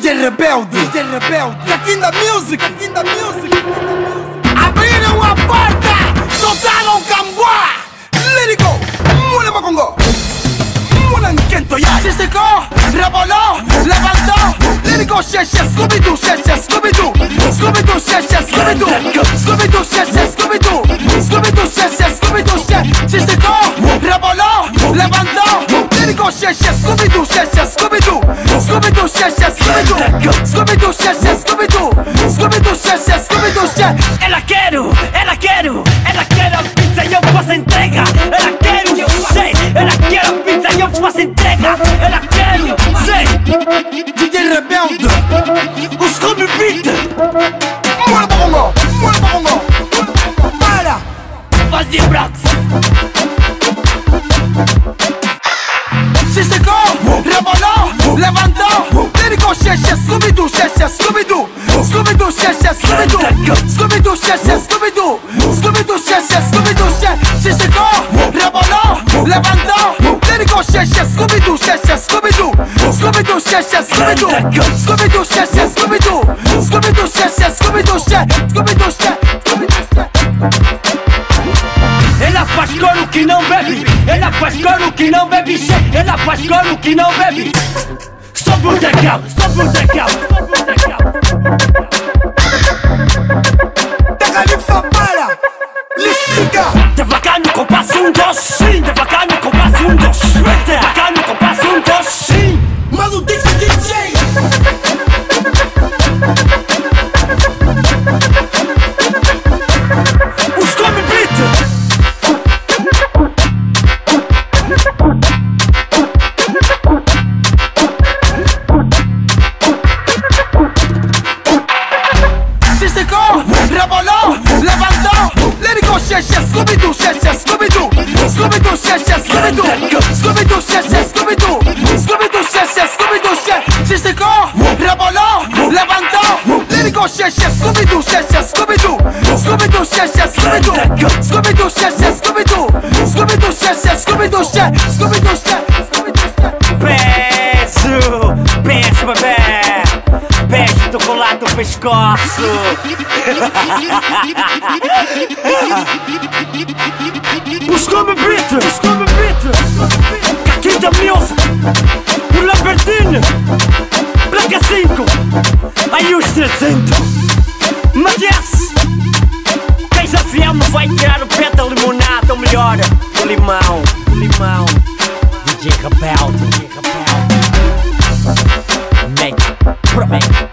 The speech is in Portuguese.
Rebelde, aqui da music, abriram a porta, soltaram camboa, lírico, mula macongo, mula quento ya, se secou, rebolou, levantou, lírico, xexe, Scooby-Doo, xexe, Scooby-Doo, Scooby-Doo, xexe, Scooby-Doo, Scooby-Doo, xexe, Scooby-Doo, Scooby-Doo, xexe, Scooby-Doo, se secou, rebolou, levantou, lírico, xexe, Scooby-Doo, xexe, Scooby-Doo, Scooby-Doo, xexe, Scooby-Doo, Scooby-Doo, xexe, Scooby-Doo, Scooby-Doo, xexe, Scooby-Doo, xexe. Ela quero pizza e eu faço entrega. Ela quero, sei, ela quero pizza e eu faço entrega. Ela quero, sei. DJ Rebelde, O Scooby Beat. mula macongo, para, Fazia braços. se secou, rebolou, levantou, lírico, xexe, Scooby-Doo, xexe, Scooby-Doo, Scooby-Doo, xexe, Scooby-Doo, Scooby-Doo, xexe, Scooby-Doo, Scooby-Doo, xexe, Scooby-Doo, se secou, rebolou, levantou, lírico, xexe, Scooby-Doo, xexe, Scooby-Doo, Scooby-Doo, xexe, Scooby-Doo, Scooby-Doo, xexe, Scooby-Doo, Scooby-Doo, xexe, Scooby-Doo, Scooby-Doo, Ela faz coro que não bebe. Ela faz coro que não bebe. Ela faz coro que não bebe. Só botecão, só botecão, só botecão. Califa, para, lhe explica. Devagar no compasso, 1, 2, sim. Devagar no compasso, 1, 2, devagar no compasso, 1, 2, sim. Mano, disse DJ. O Scooby Beat. Se secou, rebolou, levantou, lírico, xexe, Scooby-Doo, xexe, Scooby-Doo, Scooby-Doo, xexe, Scooby-Doo, Scooby-Doo, xexe, Scooby-Doo, Scooby-Doo, xexe, Scooby-Doo, se secou, rebolou, levantou, lírico, xexe, Scooby-Doo, xexe, Scooby-Doo, Scooby-Doo, xexe, Scooby-Doo, Scooby-Doo, xexe, Scooby-Doo, Scooby-Doo, xexe, Scooby-Doo, Scooby-Doo, Beijo, bebê. Beijo do colar do pescoço. O Scooby Beat. Aqui da Music. O Lambertine. Placa 5. Aí os 300. Mas yes. Quem desafiar me vai tirar o pé da limonada. Ou melhor, o limão. DJ Rebelde. Make